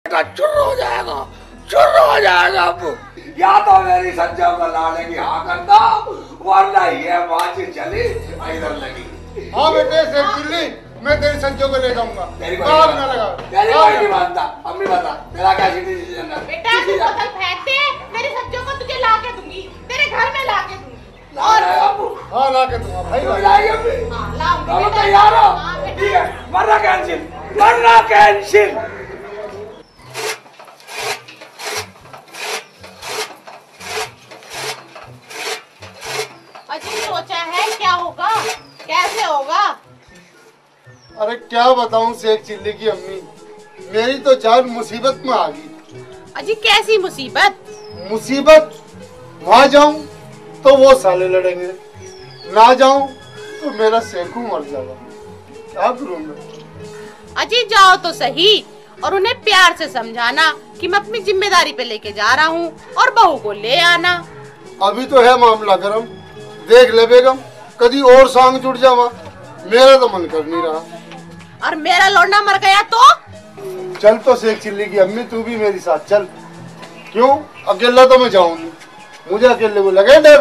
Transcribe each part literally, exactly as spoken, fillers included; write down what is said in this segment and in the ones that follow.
चुर हो जाएगा, चुर हो जाएगा। अब या तो मेरी संजय को लाने की हाँ करता, वरना ये बात चली इधर लगी। हाँ बेटे शेख चिल्ली, मैं तेरी संजय को ले जाऊंगा। तेरी कोई ना लगा, तेरी कोई नहीं मानता। अम्मी बता, तेरा क्या डिसीजन है? बेटा तू बोतल फेंक दे, तेरी संजय को तुझे ला के दूंगी, तेरे घर में ला के दूंगी। और हाँ ला के दूंगा भाई, लाएंगे अम्मी। हाँ लाऊंगी। तैयार हो? ठीक है, वरना कैंसिल, वरना कैंसिल। अजी सोचा है क्या होगा, कैसे होगा? अरे क्या बताऊं शेख चिल्ली की अम्मी, मेरी तो जान मुसीबत में आ गई। अजी कैसी मुसीबत? मुसीबत, वहाँ जाऊं तो वो साले लड़ेंगे, ना जाऊं तो मेरा शेखू मर जाएगा। क्या करूं मैं? अजी जाओ तो सही और उन्हें प्यार से समझाना कि मैं अपनी जिम्मेदारी पे लेके जा रहा हूँ और बहू को ले आना। अभी तो है मामला गरम, देख ले बेगम, कभी और सांग जुड़ जावा, मेरा तो मन कर नहीं रहा। और मेरा लौंडा मर गया तो? चल तो शेख चिल्ली की अम्मी, तू भी मेरे साथ चल। क्यों, अकेला तो मैं जाऊं नहीं, मुझे अकेले को लगे डर।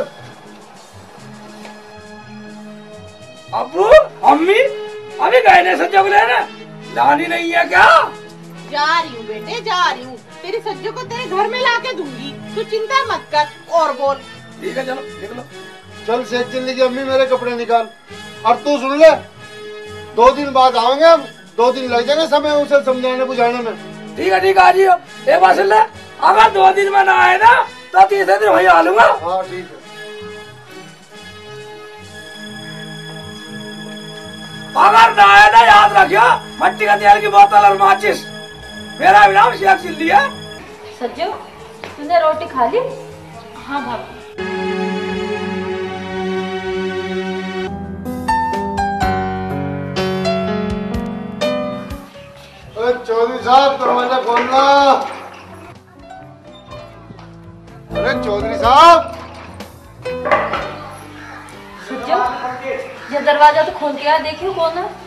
अब्बू, अम्मी, अभी गए ने संजय को लेने, लानी नहीं है क्या? जा रही हूँ बेटे, जा रही हूँ। तेरी सज्जो को तेरे घर में ला के दूंगी, तू चिंता मत कर। और बोल। ठीक है, चलो निकलो। चल शेख चिल्ली की अम्मी, मेरे कपड़े निकाल। और तू सुन ले, दो दिन बाद आएंगे हम, दो दिन लग जाएंगे समय उसे समझाने बुझाने में। ठीक है, ठीक है, आ जियो। एक बात सुन ले, अगर दो दिन में ना आए ना तो तीसरे दिन वहीं आ लूंगा। हाँ ठीक है। अगर ना आए ना, याद रखियो, मट्टी का तेल की बोतल और माचिस। मेरा नाम शेख चिल्ली है। सज्जो, तूने रोटी खा ली? हाँ भाभी। चौधरी साहब दरवाजा खोलना। अरे चौधरी साहब। सज्जो, ये दरवाजा तो खोल के यार, देखियो कौन है।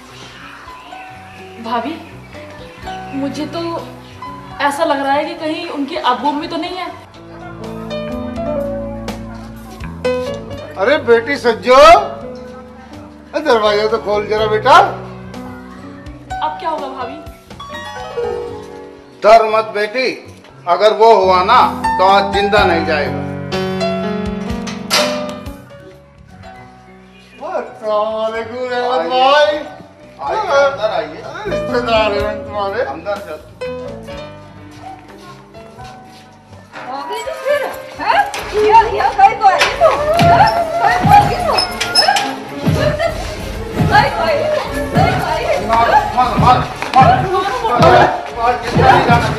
भाभी, मुझे तो ऐसा लग रहा है कि कहीं उनके अब्बू भी तो नहीं है। अरे बेटी सज्जो, दरवाजा तो खोल जरा बेटा। अब क्या होगा भाभी? डर मत बेटी, अगर वो हुआ ना तो आज जिंदा नहीं जाएगा। अस्सलामुअलैकुम रहमत भाई। आइए, अंदर आइए। रिश्तेदार हैं तुम्हारे। अंदर चल। मार मार मार मार जिंदा नहीं जाना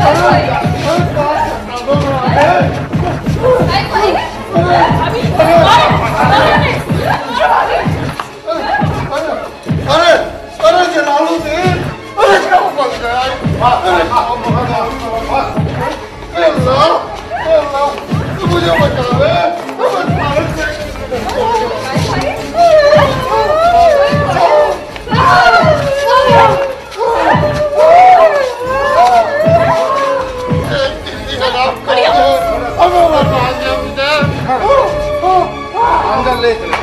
अरे अरे जलालुद्दीन, अरे क्या बन गया? अल्लाह अल्लाह, तू मुझे बचा ले। अंदर ले चले।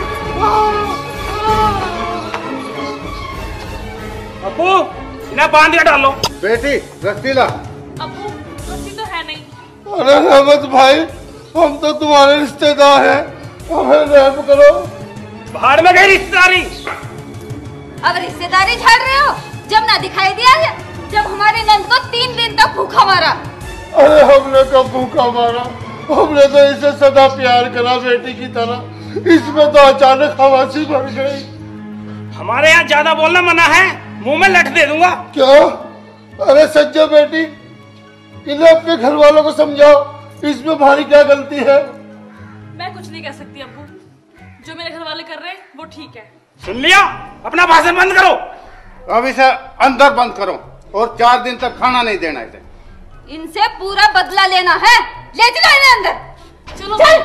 अब्बू, इन्हें बांध के डालो। बेटी रस्सी ला। अब्बू, रस्सी तो है नहीं। अरे रहमत भाई, हम तो तुम्हारे रिश्तेदार हैं, हमें रहम करो। बाहर में गई रिश्तेदारी। अब रिश्तेदारी झाड़ रहे हो? जब ना दिखाई दिया है, जब हमारे नंद को तीन दिन तक भूखा मारा। अरे हमने कब भूखा मारा, हमने तो इसे सदा प्यार करा बेटी की तरह, इसमें तो अचानक हवासी भर गई। हमारे यहाँ ज्यादा बोलना मना है, मुंह में लठ दे दूंगा। क्या? अरे सज्जो बेटी, इन्हें अपने घर वालों को समझाओ, इसमें भारी क्या गलती है? मैं कुछ नहीं कह सकती अब्बू, जो मेरे घर वाले कर रहे हैं वो ठीक है। सुन लिया, अपना भाषण बंद करो। अब इसे अंदर बंद करो और चार दिन तक खाना नहीं देना इसे। इनसे पूरा बदला लेना है, ले चलो इन्हें अंदर। चलो चल।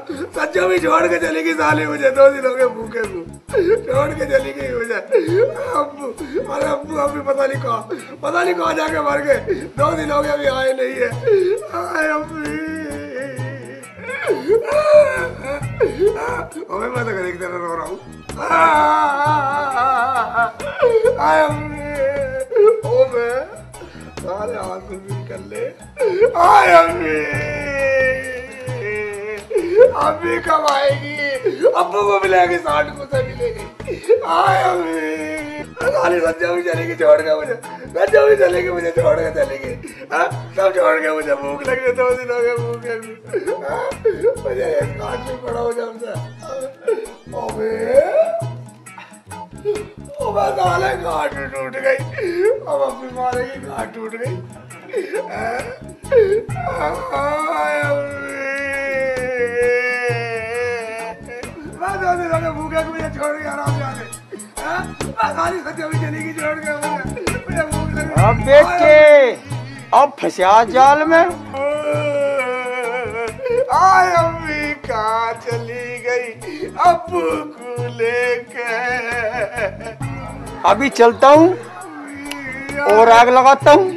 सच्चो भी छोड़ के चली गई साली मुझे, दो दिन हो गए भूखे को छोड़ के चली गई मुझे। अब्बू, अरे अब्बू अभी पता नहीं कहाँ पता नहीं कहाँ जाके मर गए, दो दिन हो गए अभी आए नहीं है। आए अम्मी, अबे मैं तो एक तरह रो रहा हूँ। आए अम्मी, ओ मैं सारे आंसू भी कर ले। आए अम्मी, अम्मी कब आएगी? अब्बू को मिलेगी, साठ को से मिलेगी। आए अम्मी, साली सच्चा भी चलेगी छोड़ के मुझे, सच्चा भी चलेगी मुझे छोड़ के चलेगी। सब छोड़ के मुझे भूख लग रही, दो दिन हो गए भूख लगी मुझे, काट नहीं पड़ा हो जब से। अबे साले गांठ टूट गई, अब अम्मी मारेगी, गांठ टूट गई। मैं दो दिन हो गए भूखे को मुझे छोड़ के आराम से आने, सारी सच्चा भी चलेगी छोड़ के मुझे, मुझे भूख लगी। अब बेटे अब फंसा जाल में। आय अम्मी कहाँ चली गई अब्बू को लेके? अभी चलता हूँ और आग लगाता हूँ।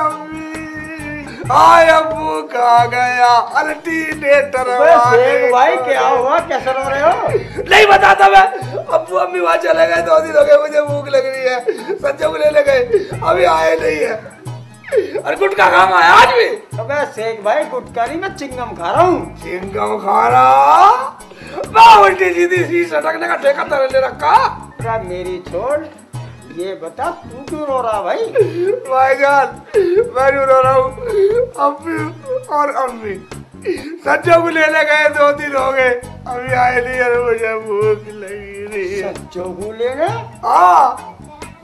आय अब्बू कहाँ गया? अल्टरनेटर भाई क्या हुआ, कैसे रो रहे हो? नहीं बताता मैं। अब्बू अम्मी वहाँ चले गए, दो दिन हो गए मुझे भूख लग रही है, सच्चों को लेने गए, अभी आए नहीं है। और गुटखा खाऊंगा आज भी? अबे शेख भाई गुटखा नहीं, मैं चिंगम खा रहा हूँ। चिंगम खा रहा? मैं उल्टी सीधी सी सटकने का ठेका तेरे ले रखा। क्या मेरी छोड़, ये बता तू क्यों रो रहा भाई? भाईजान मैं क्यों रो रहा हूँ? अम्मी और अम्मी सच्चों को लेने गए, दो दिन हो गए अभी आए नहीं है, मुझे भूख लगी रही है। सच्चों को लेने? हाँ।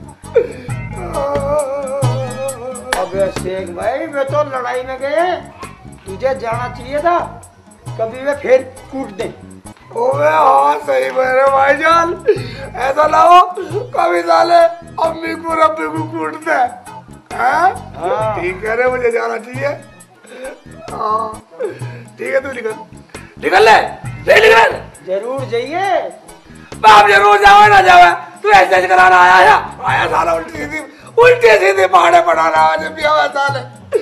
अबे शेख भाई वे तो लड़ाई में गए, तुझे जाना चाहिए था, कभी वे फिर कूट दे। ओए हाँ सही मेरे भाईजान, ऐसा ना हो कभी साले अम्मी को रब्बी को कूट दे। ठीक है रे, मुझे जाना चाहिए। हाँ ठीक है, तू निकल निकल ले, ले निकल। जरूर जाइए। बाप जरूर जावे ना जावे, तू ऐसे कराना आया है? आया साला उल्टी सीधी उल्टी सीधी पहाड़े पढ़ाना आज भी आया साले।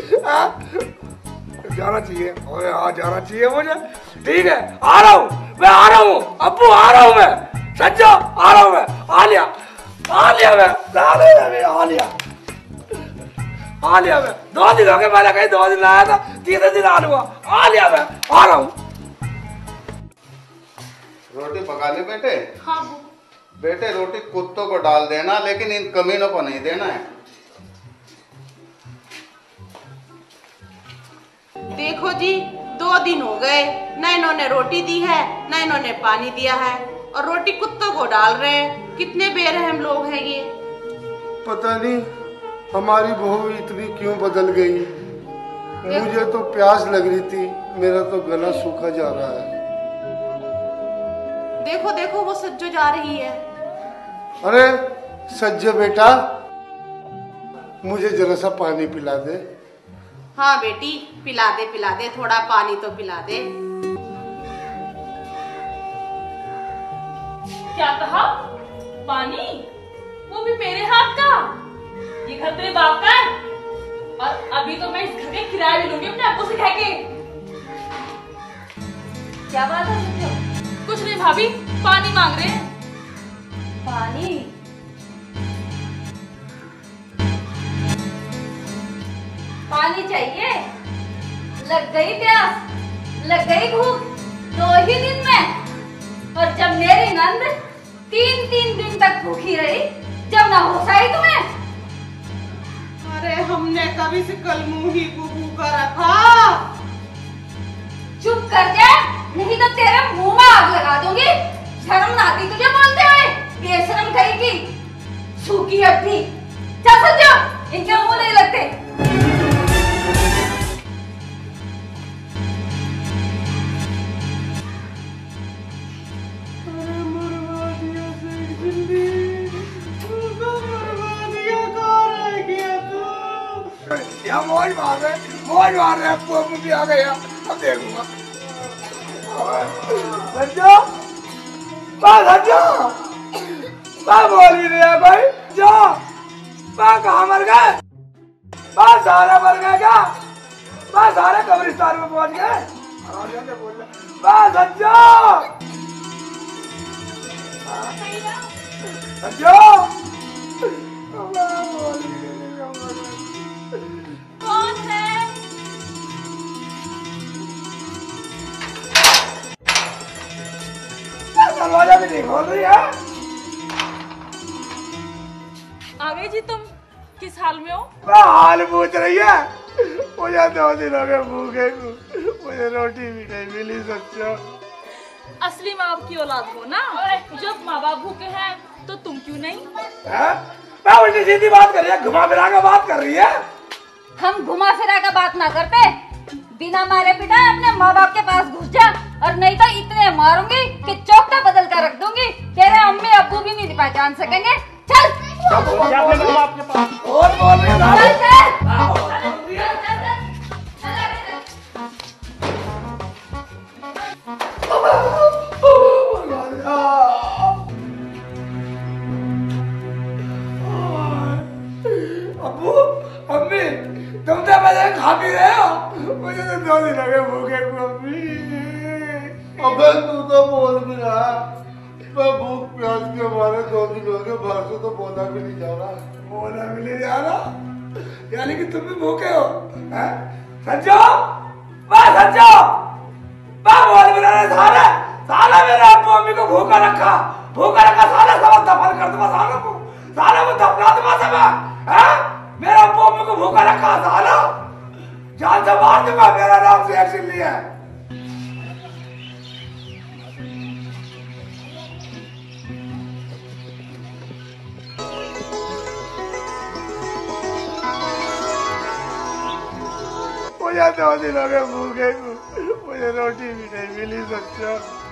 जाना चाहिए, ओए हाँ जाना चाहिए मुझे। ठीक है आ रहा हूँ मैं, आ रहा हूँ अब्बू, आ रहा हूँ मैं, सच्चो आ रहा हूँ मैं। आ लिया आ लिया मैं, साले आ लिया आ लिया मैं। दो दिन हो गए मैंने कहीं, दो दिन आया था, तीसरे दिन आ लूंगा। आ लिया मैं, आ रहा हूँ। रोटी पका ले बेटे। हाँ बेटे रोटी कुत्तों को डाल देना, लेकिन इन कमीनों को नहीं देना है। देखो जी, दो दिन हो गए, न इन्होंने रोटी दी है न इन्होंने पानी दिया है, और रोटी कुत्तों को डाल रहे हैं। कितने बेरहम लोग हैं ये। पता नहीं हमारी बहू इतनी क्यों बदल गई। मुझे तो प्यास लग रही थी, मेरा तो गला सूखा जा रहा है। देखो देखो वो सज्जो जा रही है। अरे सज्जो बेटा, मुझे जरा सा पानी पिला दे। हाँ बेटी पिला दे पिला दे, थोड़ा पानी तो पिला दे। क्या कहा? पानी? वो भी मेरे हाथ का? ये घर तेरे बाप का है, और अभी तो मैं इस घर के किराया भी लूंगी अपने अब्बू से कह के। क्या बात है सच्चो? कुछ नहीं भाभी, पानी मांग रहे हैं। पानी? पानी चाहिए? लग गई प्यास, लग गई भूख दो ही दिन में। और जब मेरी नंद तीन तीन दिन तक भूखी रही, जब ना होश आई तुम्हें। अरे हमने कभी से कल मुंह ही को भूखा रखा। चुप कर जा, नहीं तो तेरे मुंह में आग लगा दूंगी। शर्म ना आती तुझे बोलते हुए? बेशरम कहीं की, सूखी हड्डी। चल सच्चो, इनके मुंह नहीं लगते। या मौज मार रहे मौज मार रहे अब्बू अब्बू भी आ गया, अब देखूंगा। संजो बा संजो बा बोल भी नहीं कोई जो बा कहाँ मर गए बा सारे मर गए क्या बा सारे कब्रिस्तान में पहुंच गए बा संजो संजो कौन है? दरवाजा भी नहीं खोल रही है। आ गए जी तुम? किस हाल में हो? मैं हाल पूछ रही है। मुझे दो दिन हो गए भूखे को, मुझे रोटी भी नहीं मिली सच्चो। असली माँ बाप की औलाद हो ना, जब माँ बाप भूखे हैं तो तुम क्यों नहीं? है? मैं उल्टी सीधी बात कर रही है, घुमा फिरा के बात कर रही है। हम घुमा फिरा का बात ना करते, बिना मारे पिटाए अपने माँ बाप के पास घुस जा, और नहीं तो इतने मारूंगी कि चौकटा बदल कर रख दूंगी, तेरे अम्मी अब्बू भी नहीं पहचान सकेंगे। चल और बोल रही है अब्बू अम्मी तुम तो मजे खा पी रहे हो, मुझे तो दो दिन हो गए भूखे को अम्मी। अबे तू तो बोल भी रहा, मैं भूख प्यास के मारे दो दिन हो गए, बाहर से तो बोला भी नहीं जा रहा। बोला भी नहीं जा रहा, यानी कि तुम भी भूखे हो हैं? संजो वाह संजो वाह बोल भी रहे सारे साला मेरे अब्बू अम्मी को भूखा रखा भूखा रखा साला सब दफन कर दूंगा सालों को, साला को दफना दूंगा सब हैं? मेरे अब्बू अम्मी को भूखा रखा साला जान से मार दूंगा, मेरा नाम से एक्शन लिया है। मुझे दो दिन हो गए भूखे को, मुझे रोटी भी नहीं मिली सच्चा।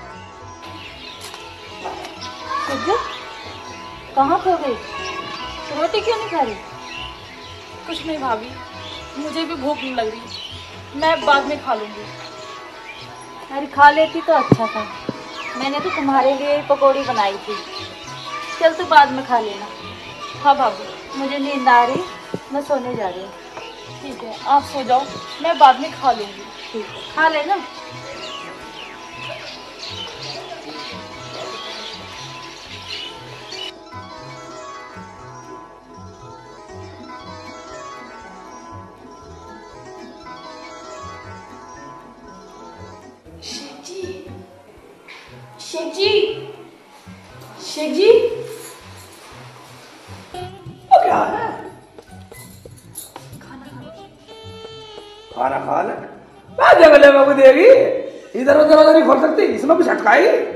कहाँ खो गई? रोटी क्यों नहीं खा रही? कुछ नहीं भाभी, मुझे भी भूख नहीं लग रही, मैं बाद में खा लूंगी। अरे खा लेती तो अच्छा था, मैंने तो तुम्हारे लिए पकौड़ी बनाई थी। चल तू बाद में खा लेना। हाँ भाभी, मुझे नींद आ रही, मैं सोने जा रही हूँ। ठीक है आप सो जाओ, मैं बाद में खा लूंगी। ठीक है खा लेना। शेख जी, शेख जी, शेख जी, वो क्या है? खाना खा ले, मैं जंगले में को देगी, इधर उधर उधर नहीं खोल सकती, इसमें भी झटकाएगी।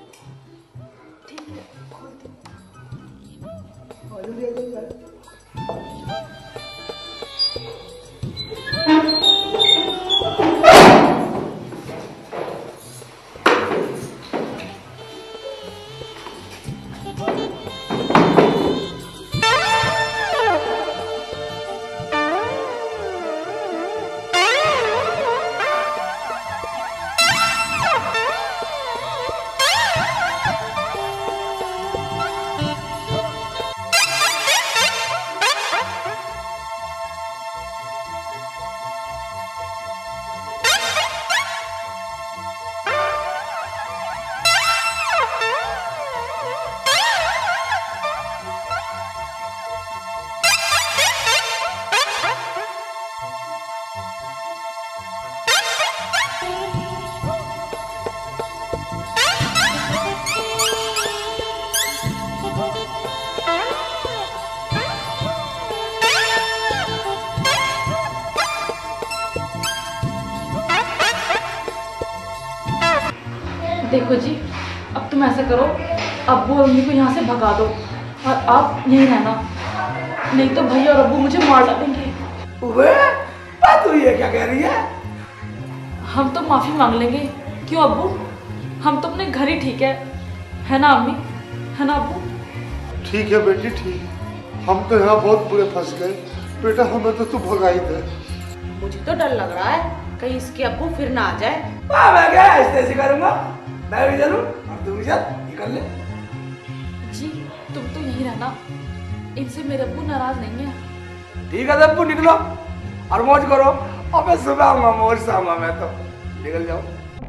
देखो जी, अब तुम ऐसा करो, अब्बू और अम्मी को यहाँ से भगा दो और आप यहीं रहना, नहीं तो भैया और अब्बू मुझे मार डालेंगे। वे, तू ये क्या कह रही है? हम तो माफी मांग लेंगे। क्यों अब्बू, हम तो अपने घर ही ठीक है, है ना अम्मी, है ना अब्बू? ठीक है बेटी ठीक, हम तो यहाँ बहुत बुरे फंस गए, बेटा हमें तो तू भगाई दे। मुझे तो डर लग रहा है, कहीं इसके अब्बू फिर ना आ जाए। हाँ, मैं क्या ऐसे ऐसे करूंगा, मैं भी चलूं और तू भी चल, निकल ले। जी तुम तो यहीं रहना, इनसे मेरे अब्बू नाराज नहीं है। ठीक है अब्बू, निकलो और मौज करो। अब मैं सुबह आऊंगा, मौज से आऊंगा मैं तो, निकल जाओ।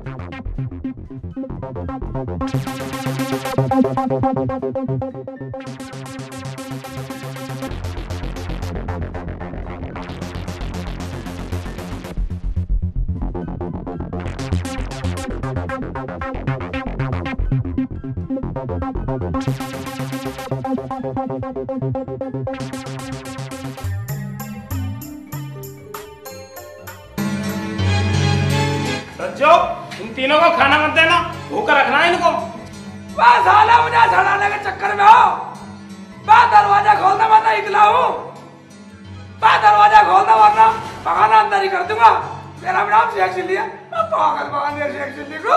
सज्जो, इन तीनों को खाना मत देना, भूखा रखना है इनको। वाह साला, मुझे सड़ाने के चक्कर में हो। वाह दरवाजा खोलना वरना इकला हूँ। वाह दरवाजा खोलना वरना बहाना अंदर ही कर दूंगा। मेरा नाम शेख चिल्ली है, मैं पागल बहाने शेख चिल्ली को।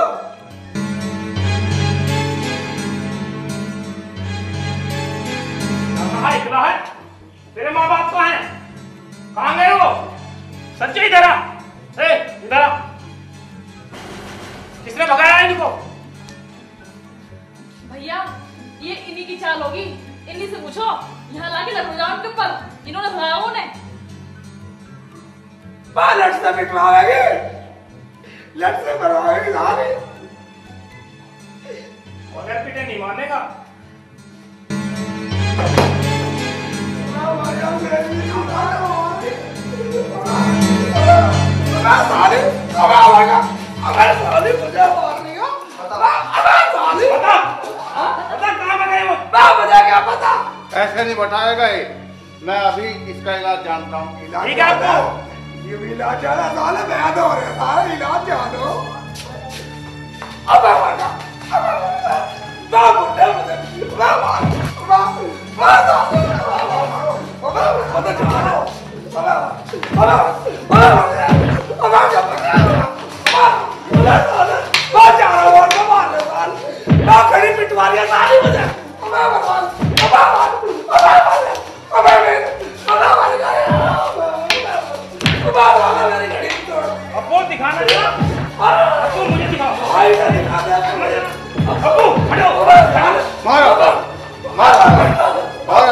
कहाँ इकला है? तेरे माँ बाप कहाँ हैं? कहाँ गए वो? सच्चे इधर आ, ए इधर आ। किसने भगाया इनको? भैया ये इन्हीं की चाल होगी, इन्हीं से पूछो। यहाँ लाके लग जाओ उनके ऊपर, इन्होंने भगाया उन्हें। लट से पिटवाएगी, लट से मरवाएगी सारी। अगर पिटे नहीं मानेगा। साली, अब आवागा, अब साली मुझे मारनी हो। अब साली, बता, बता कहाँ भगाए वो? ना मुझे क्या पता। ऐसे नहीं बताएगा ये, मैं अभी इसका इलाज जानता हूँ। ठीक है आपको? ये भी इलाज जाना साले, मैं तो हो रहा सारा इलाज जानो। अब आवागा, अब आवागा, ना मुझे मुझे, ना मार, ना, ना साली, अब अब पता जानो, अब अब अब अब अब क्या पता? अब साले, बात जा रहा हूँ, तो मार ले साले, ना खड़ी पिटवारियाँ साली मुझे, अब अब अब अब अब अब अब अब वो दिखाना जरा, अब तो मुझे दिखाओ। अबू खड़ो, मारो, मारो, मारो,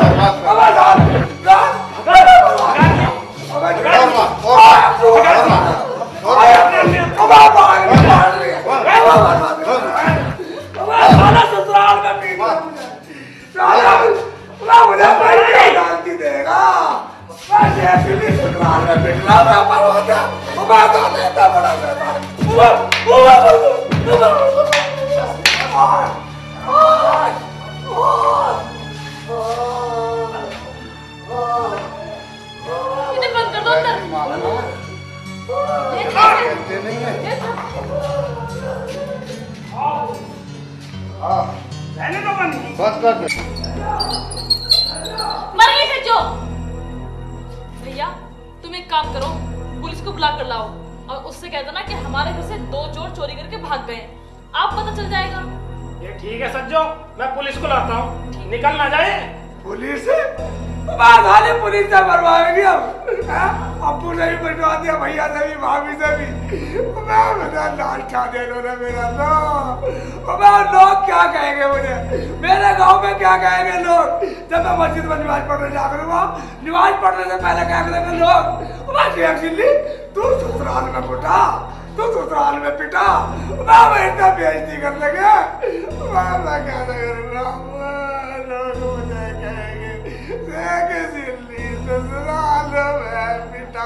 इन्हें बंद कर दो अंदर। रहने दो बंद। बस कर दे। मर गई सच्चो। भैया तुम एक काम करो, पुलिस को बुला कर लाओ और उससे कह देना कि हमारे घर से दो चोर चोरी करके भाग गए। आप पता चल जाएगा। ये ठीक है सज्जो, मैं पुलिस को लाता हूँ, निकल ना जाए। पुलिस से बात हाले पुलिस से मरवाएंगे हम। अब्बू ने भी बटवा दिया, भैया से भी, भाभी से भी। मैं बता लाल खा दे लो ना मेरा तो। मैं लोग क्या कहेंगे मुझे, मेरे गांव में क्या कहेंगे लोग जब मैं मस्जिद में नमाज पढ़ने जा करूँगा? नमाज पढ़ने से पहले क्या करेंगे लोग? मैं शेख चिल्ली, तू ससुराल में फुटा, तू ससुराल में पिटा, मैं इतना बेइज्जती कर लगे। मैं क्या करूँगा? लोग मुझे कहेंगे शेख चिल्ली ससुराल में पिटा।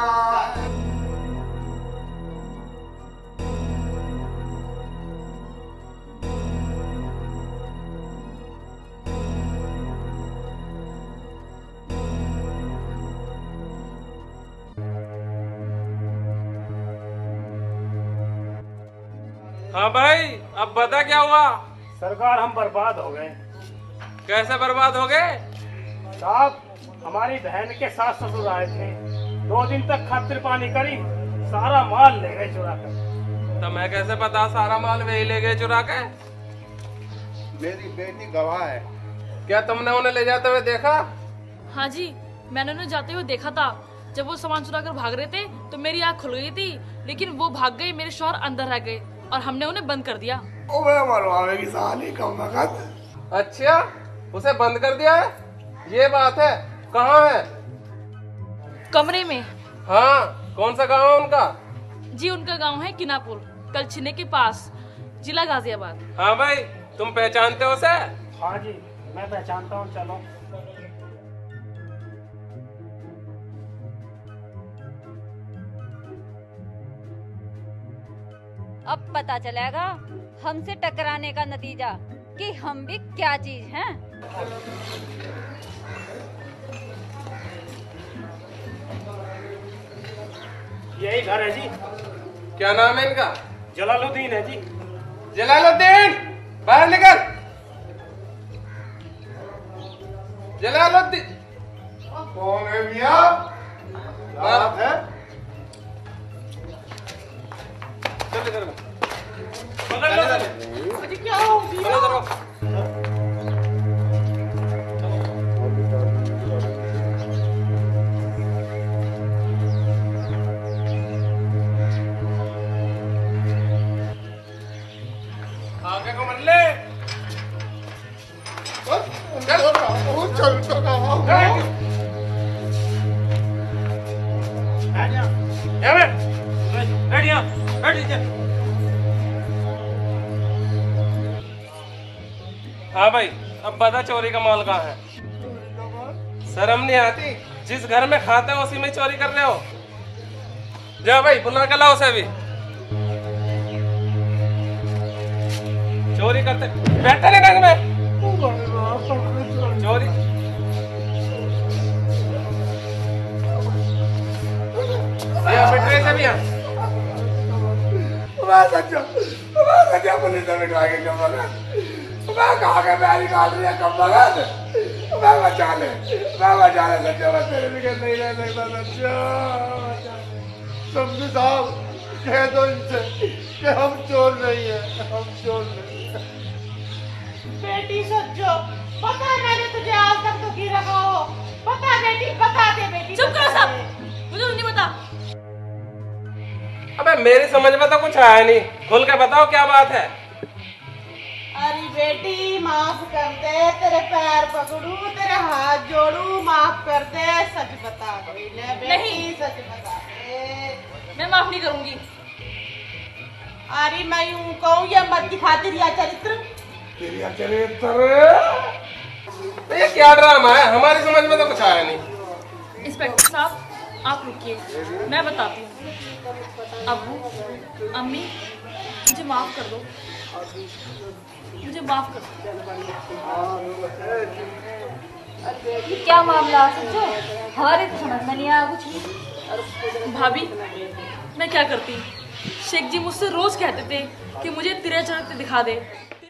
हाँ भाई, अब बता क्या हुआ? सरकार हम बर्बाद हो गए। कैसे बर्बाद हो गए? साहब हमारी बहन के सास ससुर आए थे, दो दिन तक खातिर पानी करी, सारा माल ले गए चुरा कर। तो मैं कैसे पता सारा माल वही ले गए चुरा के? मेरी बेटी गवाह है। क्या तुमने उन्हें ले जाते हुए देखा? हाँ जी, मैंने उन्हें जाते हुए देखा था। जब वो सामान चुरा कर भाग रहे थे तो मेरी आँख खुल गई थी लेकिन वो भाग गए, मेरे शौहर अंदर रह गए और हमने उन्हें बंद कर दिया। ओ मैं मरवावे की साली कम वक्त। अच्छा, उसे बंद कर दिया है, ये बात है। कहाँ है? कमरे में। हाँ, कौन सा गांव है उनका? जी उनका गांव है किनापुर, कलछिने के पास, जिला गाजियाबाद। हाँ भाई, तुम पहचानते हो उसे? हाँ जी, मैं पहचानता हूँ। चलो। अब पता चलेगा हमसे टकराने का नतीजा कि हम भी क्या चीज हैं। यही घर है जी। क्या नाम है इनका? जलालुद्दीन है जी। जलालुद्दीन, बाहर निकल। जलालुद्दीन कौन है मियाँ? बात है? चल इधर में। पकड़ लो। अरे क्या हो गया? चलो इधर। आगे को मर ले। चल चल चल हाँ भाई, अब बता चोरी का माल कहाँ है? शर्म नहीं आती? जिस घर में खाते हो उसी में चोरी कर रहे हो। जा भाई, बुला के लाओ उसे भी। चोरी करते बैठे नहीं घर में। चोरी ये बैठे से भी यहाँ। मैं सच्चा मैं सच्चा पुलिस में बिठा के कम बगा मैं कहा के मैं निकाल रही है कम बगा मैं बचा ले मैं बचा ले सच्चा मैं तेरे बिगड़ नहीं रह सकता सच्चा समझे साहब, कह दो इनसे कि हम चोर नहीं है, हम चोर नहीं है। बेटी सच्चो, पता है मैंने तुझे आज तक तो की रखा हो। पता बेटी, बता दे बेटी। चुप करो सब, मुझे तो नहीं पता। अबे मेरी समझ में तो कुछ आया नहीं, खुल के बताओ क्या बात है। अरे बेटी माफ कर दे, तेरे पैर पकड़ू, तेरे हाथ जोड़ू, माफ कर दे, सच बता दे बेटी। नहीं। सच बता दे। मैं माफ नहीं करूंगी। अरे मैं यूं कहूँ या मत दिखाती रिया चरित्र। तेरी चरित्र ये क्या ड्रामा है, हमारी समझ में तो कुछ आया नहीं। इंस्पेक्टर साहब आप रुकिए, मैं बताती हूँ। अब्बू, अम्मी, मुझे माफ कर दो, मुझे माफ कर ये क्या मामला सच्चो? हमारे तो समझ में नहीं आया कुछ भी। दो। भाभी मैं क्या करती? शेख जी मुझसे रोज कहते थे कि मुझे तिरे चढ़ते दिखा दे,